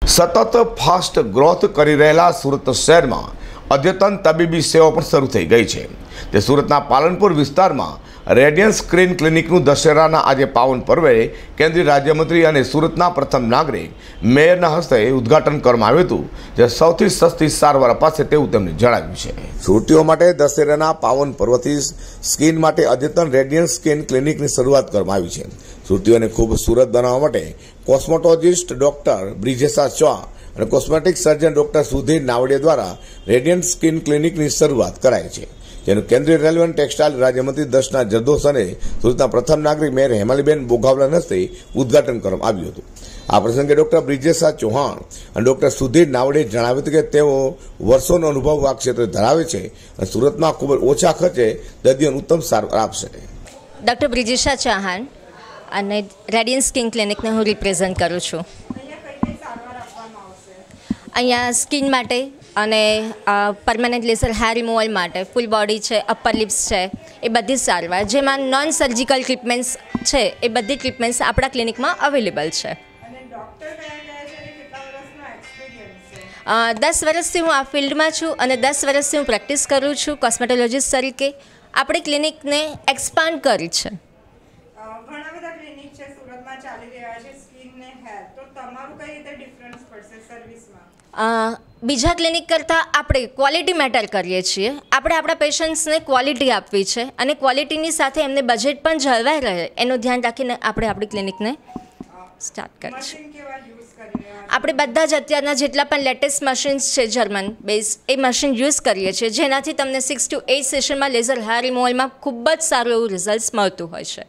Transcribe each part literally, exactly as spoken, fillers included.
સતત fast growth કરી રહેલા સુરત શહેરમાં અદ્યતન તબીબી સેવા પણ શરૂ થઈ ગઈ છે। તે સુરતના પાલનપુર વિસ્તારમાં રેડિયન્સ સ્કિન ક્લિનિકનું દશેરાના આજે પાવન પર્વે કેન્દ્રીય રાજ્યમંત્રી અને સુરતના પ્રથમ નાગરિક મેયરના હસ્તે ઉદ્ઘાટન કરવામાં આવ્યું હતું, જે સૌથી સસ્તી સારવાર અપાશે તેવું તેમણે જણાવ્યું છે। સુરતીઓ માટે દશેરાના પાવન પર્વથી સ્કિન માટે અદ્યતન રેડિયન્સ સ્કિન ક્લિનિકની શરૂઆત કરવામાં આવી છે। સુરતીઓને ખૂબસૂરત બનાવવા માટે કોસ્મેટોલોજીસ્ટ ડોક્ટર બ્રિજેશા ચોહ અને cosmetic surgeon doctor Sudhir Navadiya દ્વારા રેડિયન્ટ સ્કિન ક્લિનિકની શરૂઆત કરાઈ છે, જેનું કેન્દ્રીય રેલવે અને ટેક્સટાઇલ રાજ્યમંત્રી દર્શના જરદોશ અને સુરતના પ્રથમ નાગરિક મેયર હેમાલીબેન બોઘાવલાના હસ્તે ઉદ્ઘાટન કરવામાં આવ્યું હતું। આ પ્રસંગે ડોક્ટર બ્રિજેશા ચૌહાણ અને ડોક્ટર સુધીર નાવડિયાએ જણાવ્યું હતું કે તેઓ વર્ષોનો અનુભવ આ ક્ષેત્રે ધરાવે છે અને સુરતમાં ખૂબ જ ઓછા ખર્ચે દર્દીઓને ઉત્તમ સારવાર આપશે। ડોક્ટર બ્રિજેશા ચૌહાણ અને રેડિયન્ટ સ્કિન ક્લિનિકને હું રિપ્રેઝન્ટ કરું છું। અહીંયા સ્કિન માટે અને પરમેનન્ટ લેસર હેર રિમૂવલ માટે ફૂલ બોડી છે, અપર લિપ્સ છે, એ બધી સારવાર જેમાં નોન સર્જિકલ ટ્રીટમેન્ટ્સ છે એ બધી ટ્રીટમેન્ટ્સ આપણા ક્લિનિકમાં અવેલેબલ છે। દસ વર્ષથી હું આ ફિલ્ડમાં છું અને દસ વર્ષથી હું પ્રેક્ટિસ કરું છું કોસ્મેટોલોજીસ્ટ તરીકે। આપણી ક્લિનિકને એક્સપાન્ડ કરી છે। ઘણા બધા ક્લિનિક છે સુરતમાં ચાલી રહ્યા છે સ્કિન ને હેર, તો તમારું કઈ રીતે ડિફરન્સ પડશે સર્વિસમાં? બીજા ક્લિનિક કરતાં આપણે ક્વોલિટી મેટર કરીએ છીએ। આપણે આપણા પેશન્ટ્સને ક્વોલિટી આપવી છે અને ક્વોલિટીની સાથે એમને બજેટ પણ જળવાઈ રહે એનું ધ્યાન રાખીને આપણે આપણી ક્લિનિકને સ્ટાર્ટ કરી છે। આપણે બધા જ અત્યારના જેટલા પણ લેટેસ્ટ મશીન્સ છે જર્મન બેઝ એ મશીન યુઝ કરીએ છીએ, જેનાથી તમને સિક્સ ટુ એઇટ સેશનમાં લેઝર હેર રિમૂવલમાં ખૂબ જ સારું એવું રિઝલ્ટ મળતું હોય છે।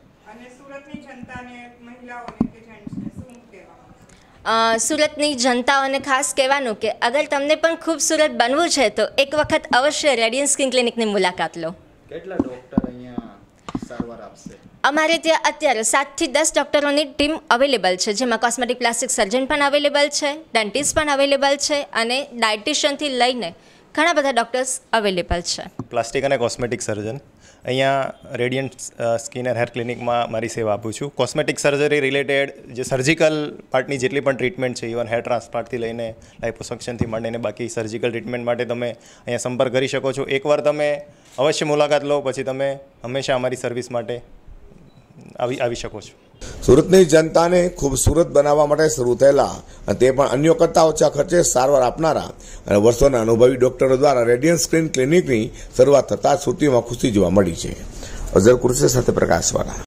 સુરતની જનતાઓને ખાસ કહેવાનું કે અગર તમને પણ ખૂબસૂરત બનવું છે તો એક વખત અવશ્ય રેડિયન્ટ સ્કિન ક્લિનિકની મુલાકાત લો। કેટલા ડોક્ટર અહીંયા સારવાર આપશે? અમારે ત્યાં અત્યારે સાતથી દસ ડૉક્ટરોની ટીમ અવેલેબલ છે, જેમાં કોસ્મેટિક પ્લાસ્ટિક સર્જન પણ અવેલેબલ છે, ડેન્ટિસ્ટ પણ અવેલેબલ છે અને ડાયટિશિયનથી લઈને ઘણા બધા ડૉક્ટર્સ અવેલેબલ છે। પ્લાસ્ટિક અને કોસ્મેટિક સર્જન અહીંયા રેડિયન્ટ સ્કિન એન્ડ હેર ક્લિનિકમાં મારી સેવા આપું છું। કોસ્મેટિક સર્જરી રિલેટેડ જે સર્જિકલ પાર્ટની જેટલી પણ ટ્રીટમેન્ટ છે, ઇવન હેર ટ્રાન્સપ્લાન્ટથી લઈને લાઇપોસક્શનથી માંડીને બાકી સર્જિકલ ટ્રીટમેન્ટ માટે તમે અહીંયા સંપર્ક કરી શકો છો। એકવાર તમે અવશ્ય મુલાકાત લો, પછી તમે હંમેશા અમારી સર્વિસ માટે આવી આવી શકો છો। સુરતની જનતાને ખૂબસૂરત બનાવવા માટે શરૂ થયેલા અને તે પણ અન્યો કરતાં ઓછા ખર્ચે સારવાર આપનારા અને વર્ષોના અનુભવી ડોક્ટરો દ્વારા રેડિયન્ટ સ્કિન ક્લિનિકની શરૂઆત થતાં સુરતીમાં ખુશી જોવા મળી છે। અઝર કુરશી સાથે પ્રકાશવાળા।